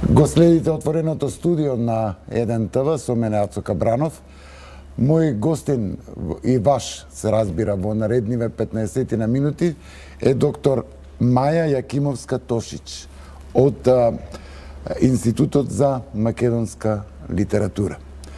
Го следите отвореното студио на Еден ТВ со мене Ацо Кабранов. Мој гостин и ваш, се разбира, во наредниве 15 на минути е доктор Маја Јакимовска-Тошич од Институтот за македонска литература.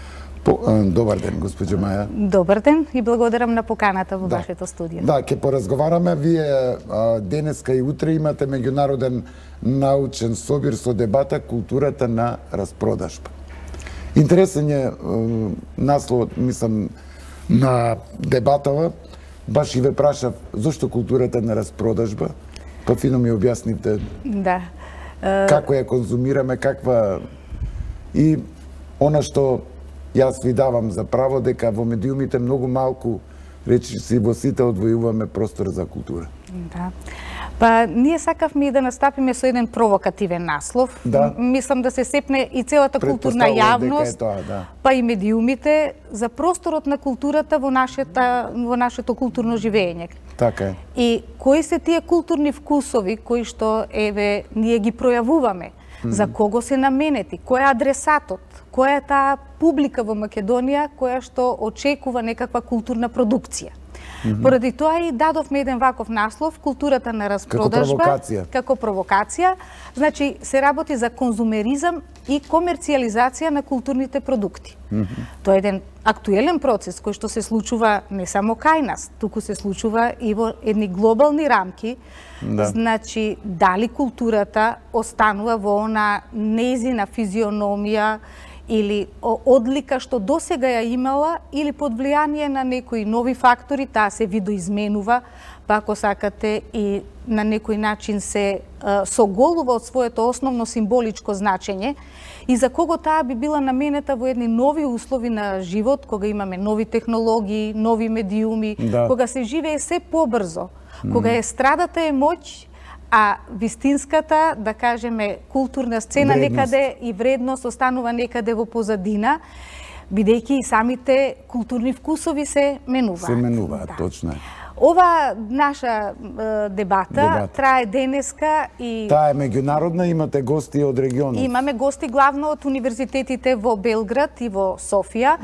Добар ден, госпоđо Маја. Добар ден и благодарам на поканата во вашето студио. Да, ќе поразговараме. Вие денеска и утре имате меѓународен научен собир со дебата Културата на распродажба. Интересен е наслов, мислам, на дебатава. Баш и ве прашав зошто културата на распродажба. Па фино ми објаснивте. Да. Како ја конзумираме, каква и она што јас ви давам за право дека во медиумите многу малку речиси во сите одвојуваме простор за култура. Да. Па ние сакавме и да настапиме со еден провокативен наслов. Да. Мислам да се сепне и целата културна јавност, па и медиумите за просторот на културата во нашето културно живење. Така е. И кои се тие културни вкусови кои што еве ние ги пројавуваме? За кого се наменети? Кој е адресатот? Која е таа публика во Македонија која што очекува некаква културна продукција? Поради тоа и дадовме еден ваков наслов, Културата на распродажба, како провокација. Значи, се работи за конзумеризам и комерцијализација на културните продукти. Тоа е еден актуелен процес кој што се случува не само кај нас, туку се случува и во едни глобални рамки. Да. Значи, дали културата останува во она нејзина физиономија или одлика што досега ја имала, или под влијание на некои нови фактори, таа се видоизменува, па ако сакате и на некој начин се соголува од своето основно символичко значење, и за кого таа би била наменета во едни нови услови на живот, кога имаме нови технологии, нови медиуми, кога се живее се побрзо, кога естрадата е моќ, а вистинската, да кажеме, културна сцена некаде и вредност останува некаде во позадина, бидејќи и самите културни вкусови се менуваат. Се менуваат, точно е. Ова наша дебата трае денеска и... Таа е меѓународна, имате гости од регионот? Имаме гости главно од универзитетите во Белград и во Софија.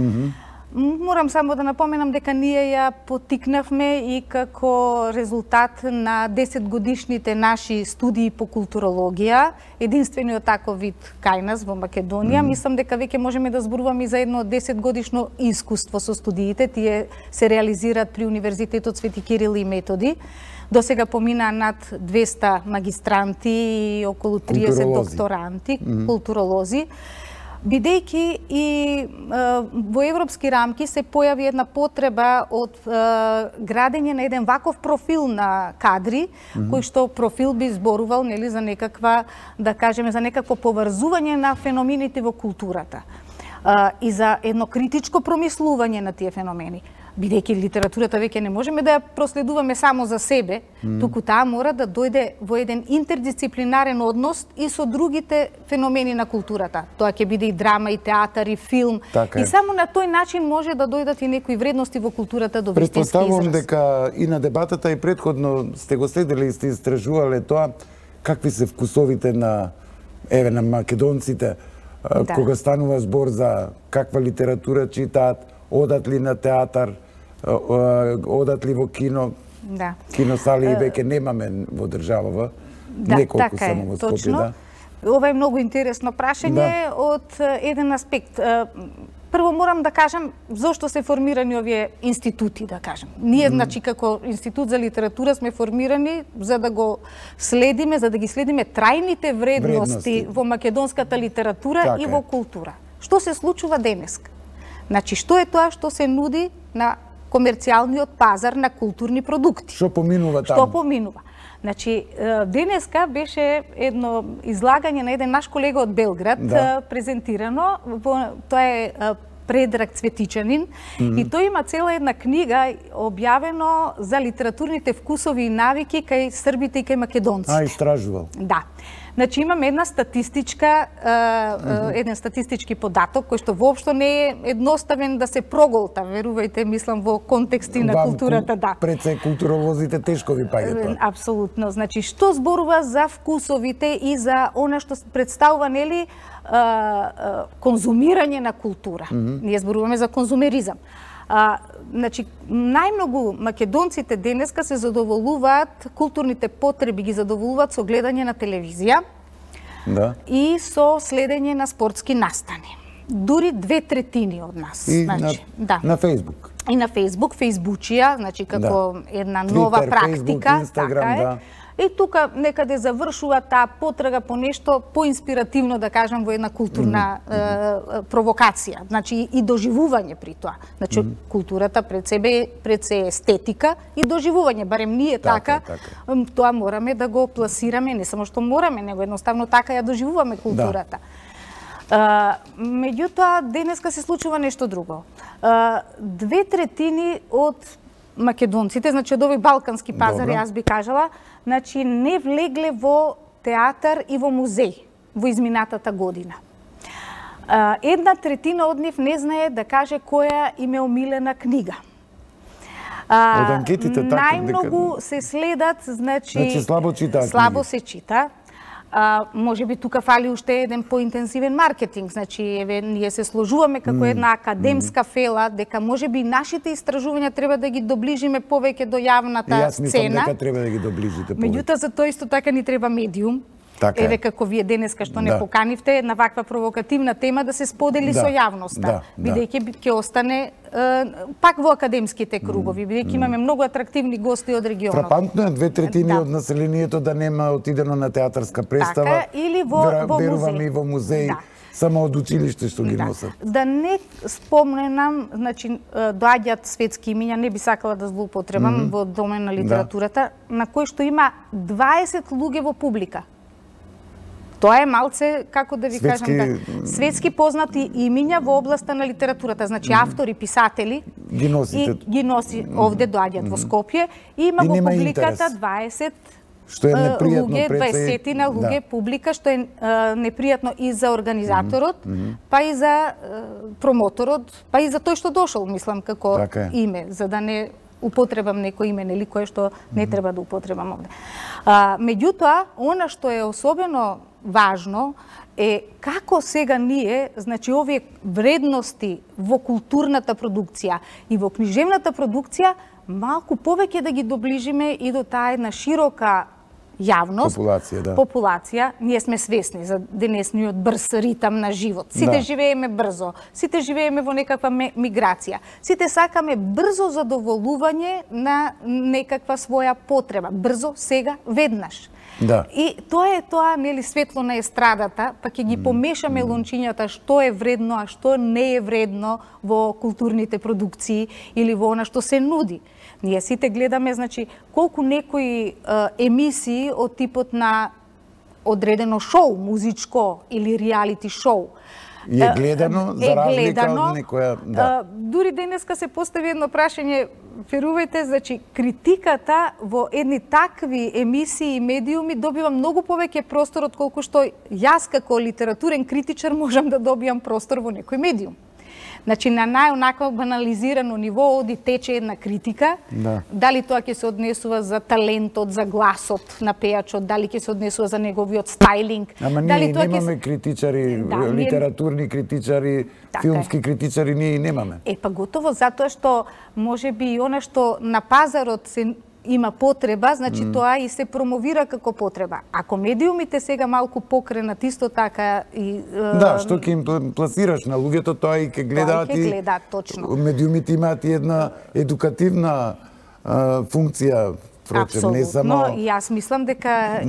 Морам само да напоменам дека ние ја поттикнавме и како резултат на 10 годишните наши студии по културологија, единствениот таков вид кај нас во Македонија. Мислам дека веќе можеме да зборуваме за едно 10 годишно искуство со студиите. Тие се реализираат при Универзитетот Свети Кирил и Методи. До сега поминаа над 200 магистранти и околу 30 докторанти, културолози. Бидејќи и во европски рамки се појави една потреба од градење на еден ваков профил на кадри, кој што профил би зборувал нели за некаква, да кажеме, за некакво поврзување на феномените во културата и за едно критичко промислување на тие феномени. Бидејќи литературата веќе не можеме да ја проследуваме само за себе, туку таа мора да дојде во еден интердисциплинарен однос и со другите феномени на културата. Тоа ќе биде и драма, и театар, и филм. И само на тој начин може да дојдат и некои вредности во културата до вистински израз. Претпоставувам дека и на дебатата и претходно сте го следили и сте истражувале тоа какви се вкусовите на на македонците кога станува збор за каква литература читаат, одат ли на театар, одат ли во кино, киносали и веќе немаме во државава, неколку само во Скопје. Ова е многу интересно прашање од еден аспект. Прво морам да кажам зошто се формирани овие институти, да кажем. Ние, значи, како Институт за литература сме формирани за да го следиме, за да ги следиме трајните вредности во македонската литература и во култура. Што се случува денеска? Значи, што е тоа што се нуди на комерцијалниот пазар на културни продукти? Што поминува таму? Што поминува? Значи, денеска беше едно излагање на еден наш колега од Белград, презентирано, тоа е Предраг Цветичанин, и тој има цела една книга објавено за литературните вкусови и навики кај србите и кај македонците. Истражувал. Да. Значи имаме една статистичка, еден статистички податок кој што воопшто не е едноставен да се проголта, верувајте, мислам во контексти на културата, да. Пред се културолозите тешко ви паѓа тоа. Апсолутно. Значи што зборува за вкусовите и за она што представува, нели, конзумирање на култура. Ние зборуваме за конзумеризам. Значи, најмногу македонците денеска се задоволуваат, културните потреби ги задоволуваат со гледање на телевизија и со следење на спортски настани. Дури 2/3 од нас. И на Фейсбук. И на Фейсбук, Фейсбучија, значи како една нова практика. Facebook, Instagram, така е. И тука некаде завршува таа потрага по нешто поинспиративно, да кажам, во една културна провокација, значи и доживување при тоа. Значи културата пред се естетика и доживување, барем ние така, тоа мораме да го пласираме, не само што мораме, него едноставно така ја доживуваме културата. Меѓутоа, денеска се случува нешто друго. 2/3 од македонците, значи од овој балкански пазар, јас би кажала, значи не влегле во театар и во музеј во изминатата година. 1/3 од нив не знае да каже која им е омилена книга. Од анкетите така најмногу се следат, значи слабо читаат. Слабо се чита. Може би тука фали уште еден поинтензивен маркетинг, значи ние се сложуваме како една академска фела дека може би нашите истражувања треба да ги доближиме повеќе до јавната сцена. Јас мислам дека треба да ги доближите повеќе. Меѓутоа за тоа исто така ни треба медиум. Така еве како вие денеска што не поканивте една ваква провокативна тема да се сподели со јавноста, бидејќи ќе остане пак во академските кругови, бидејќи имаме многу атрактивни гости од регионот. Фрапантно е 2/3 од населението да нема отидено на театарска представа, така, или во верувам и во музеј. Само од училиште што ги носат. Да не спомненам, значи доаѓаат светски имиња, не би сакала да злоупотребам во домен на литературата, на кој што има 20 луѓе во публика. Тоа е малце, како да ви кажам, светски познати имиња во областа на литературата, значи автори, писатели, ги носите. И ги носи овде, доаѓаат во Скопје, и има во публиката 20 што е непријатно луѓе, 20 луѓе публика, што е непријатно и за организаторот, па и за промоторот, па и за тој што дошол, мислам, како име, за да не употребам некој име, нели, кое што не треба да употребам овде. Меѓутоа, она што е особено важно е како сега ние, значи овие вредности во културната продукција и во книжевната продукција малку повеќе да ги доближиме и до таа една широка јавност, популација. Ние сме свесни за денесниот брз ритам на живот. Сите живееме брзо, сите живееме во некаква миграција. Сите сакаме брзо задоволување на некаква своја потреба. Брзо, сега, веднаш. И тоа, нели, светло на естрадата, па ќе ги помешаме лончињата што е вредно, а што не е вредно во културните продукции или во она што се нуди. Ние сите гледаме, значи, колку некои емисии од типот на одредено шоу, музичко или реалити шоу, е гледано за разлика од некоја... Дури денеска се постави едно прашање, верувајте, значи, критиката во едни такви емисии и медиуми добива многу повеќе простор од колку што јас како литературен критичар можам да добијам простор во некој медиум. Значи, на најонако банализирано ниво оди тече една критика, дали тоа ќе се однесува за талентот, за гласот на пејачот, дали ќе се однесува за неговиот стајлинг. Ама ние немаме критичари, литературни критичари, филмски критичари, ние немаме. Па готово, затоа што може би и она што на пазарот се има потреба, значи тоа и се промовира како потреба. Ако медиумите сега малку покренат исто така и... што ќе им пласираш на луѓето, тоа и ќе гледаат и... точно. Медиумите имаат и една едукативна функција, впрочем, не само... Но и јас мислам дека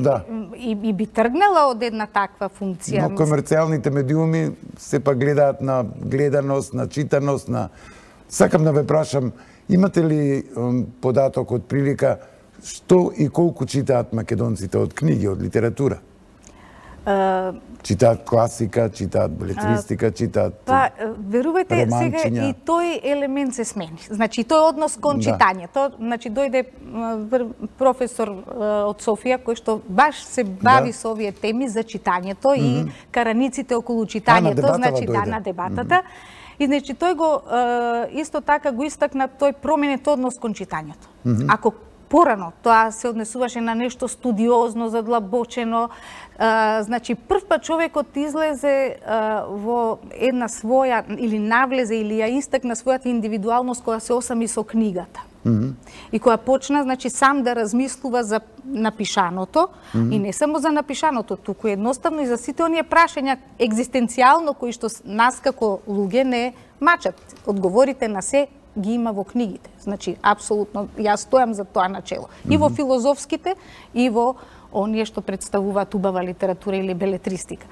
и би тргнала од една таква функција. Но комерцијалните медиуми сепак гледаат на гледаност, на читаност, на... Сакам да ве прашам, имате ли податок од прилика што и колку читаат македонците од книги, од литература? Читаат класика, читаат белетристика, читаат верувајте, сега и тој елемент се смени. Значи, тој однос кон читањето. Значи, дојде професор од Софија, кој што баш се бави со овие теми за читањето и караниците околу читањето, значи, на дебатата. И, значи, тој го, исто така го истакна, тој променет однос кон читањето. Ако порано тоа се однесуваше на нешто студиозно, задлабочено, значи прв пат човекот излезе во една своја, или навлезе, или ја истакна својата индивидуалност која се осами со книгата. И која почна, значи, сам да размислува за напишаното, и не само за напишаното, туку едноставно и за сите оние прашања екзистенцијално кои што нас како луѓе не мачат. Одговорите на се ги има во книгите. Значи, апсолутно, јас стојам за тоа начело. И во филозофските, и во оние што представуваат убава литература или белетристика.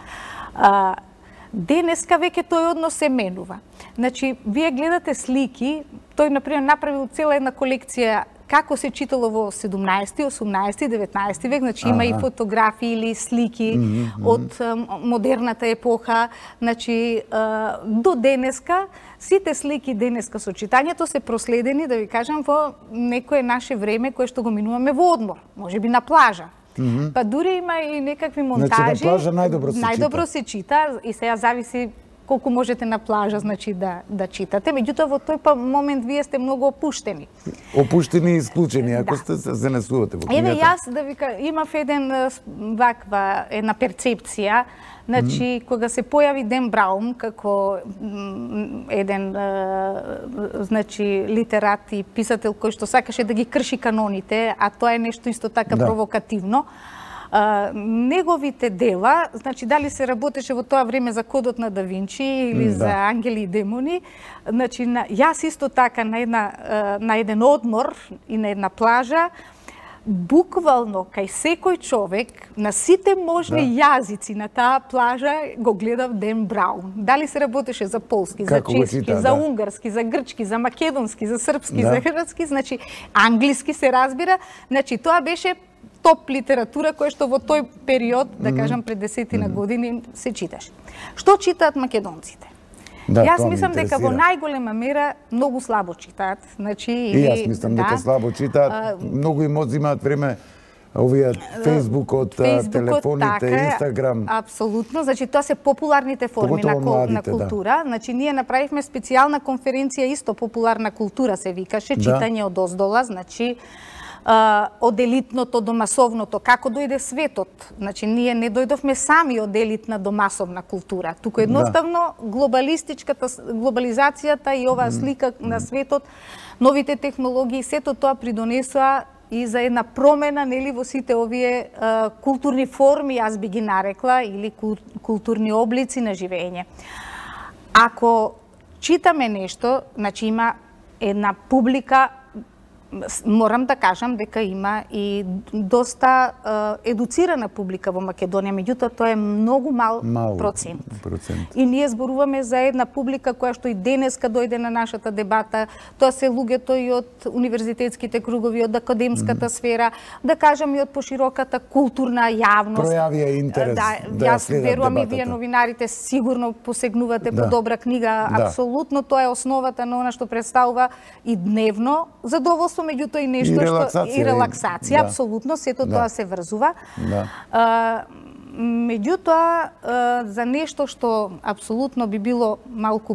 Денеска веќе тој однос се менува. Значи, вие гледате слики, тој, например, направил цела една колекција како се читало во 17, 18, 19 век, значи има и фотографии или слики од модерната епоха, значи до денеска, сите слики денеска со читањето се проследени, да ви кажам, во некое наше време кое што го минуваме во одмор, можеби на плажа. Па дури има и некакви монтажи. Значи на плажа најдобро се чита и сега зависи колку можете на плажа, значи да читате. Меѓутоа во тој момент вие сте многу опуштени. Опуштени и исклучени, ако сте се занесувате во книгата. Еве јас да ви кажам, имав една перцепција, значи кога се појави Ден Браун како еден значи литерат и писател кој што сакаше да ги крши каноните, а тоа е нешто исто така провокативно. Неговите дела, значи дали се работеше во тоа време за Кодот на Да Винчи или за Ангели и демони, значи јас исто така на еден одмор и на една плажа, буквално кај секој човек на сите можни јазици на таа плажа го гледав Ден Браун. Дали се работеше за полски, за чешки, за унгарски, за грчки, за македонски, за српски, за хрватски, значи англиски се разбира, значи тоа беше топ литература која што во тој период, да кажам пред 10 години, се читаше. Што читаат македонците? Јас мислам дека во најголема мера многу слабо читаат. Значи, и јас мислам дека слабо читаат, многу им одзимаат време овие Фејсбукот, телефоните, Инстаграм. Апсолутно, значи тоа се популарните форми на култура. Значи ние направивме специјална конференција исто популарна култура се викаше, читање од оздола, значи од елитното до масовното, како дојде светот. Значи, ние не дојдовме сами од елитна до масовна култура. Туку едноставно глобализацијата и оваа слика на светот, новите технологии, сето тоа придонесоа и за една промена, нели, во сите овие културни форми, јас би ги нарекла, или културни облици на живење. Ако читаме нешто, значи има една публика, морам да кажам дека има и доста едуцирана публика во Македонија, меѓутоа тоа е многу мал процент. И ние зборуваме за една публика која што и денеска дојде на нашата дебата, тоа се луѓето и од универзитетските кругови, од академската сфера, да кажам и од пошироката културна јавност. Пројавија интерес да јас верувам и вие новинарите сигурно посегнувате по добра книга, апсолутно тоа е основата на она што представува и дневно задоволство, меѓутоа и нешто што и релаксација, апсолутно, сето тоа се врзува. Меѓутоа за нешто што апсолутно би било малку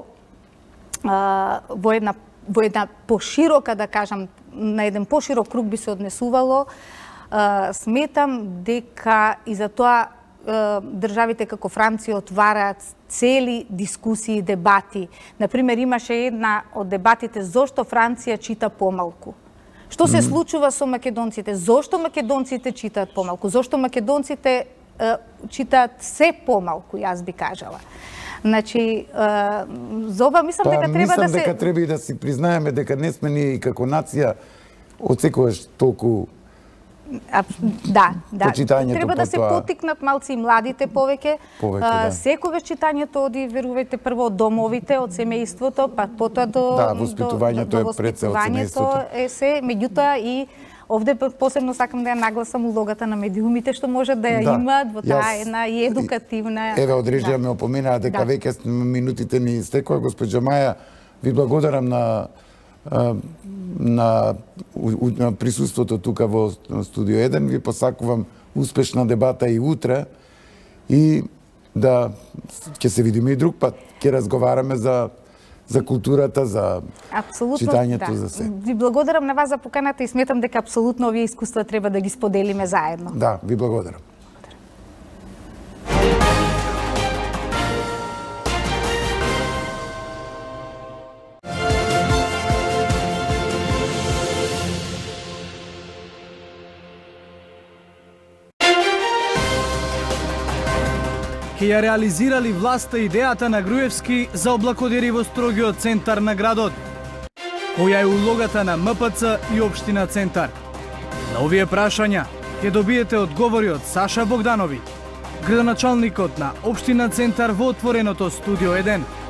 во една поширока, да кажам, на еден поширок круг би се однесувало, сметам дека и за тоа државите како Франција отвараат цели дискусии и дебати. Например, имаше една од дебатите зошто Франција чита помалку. Што се случува со македонците? Зошто македонците читаат помалку? Зошто македонците читаат се помалку, јас би кажала. Значи, за ова мислам дека треба да се... Мислам дека треба и да си признаеме дека не сме ние како нација одсекогаш толку треба да се потикнат малци и младите повеќе. Секогаш читањето оди, верувајте, прво од домовите, од семејството, па потоа до воспитувањето е пред се од семејството. Меѓутоа и Овде посебно сакам да ја нагласам улогата на медиумите што може да ја имаат во таа една и едукативна. Еве од режија ме опоминаа дека веќе минутите ни истекоа. Госпоѓа Маја, ви благодарам на присуството тука во студио 1. Ви посакувам успешна дебата и утре и да ќе се видиме и друг пат. Ќе разговараме за културата, за читањето, за се. Ви благодарам на вас за поканата и сметам дека апсолутно овие искуства треба да ги споделиме заедно. Да, ви благодарам. Ке ја реализирали власта идејата на Груевски за облакодери во строгиот центар на градот? Која е улогата на МПЦ и Општина Центар? На овие прашања ќе добиете одговори од Саша Богдановиќ, градоначалникот на Општина Центар во отвореното студио 1.